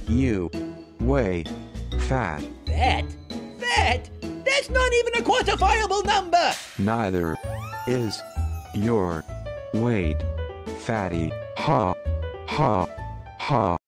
You weigh fat. Fat? Fat? That's not even a quantifiable number! Neither is your weight, fatty. Ha, ha, ha.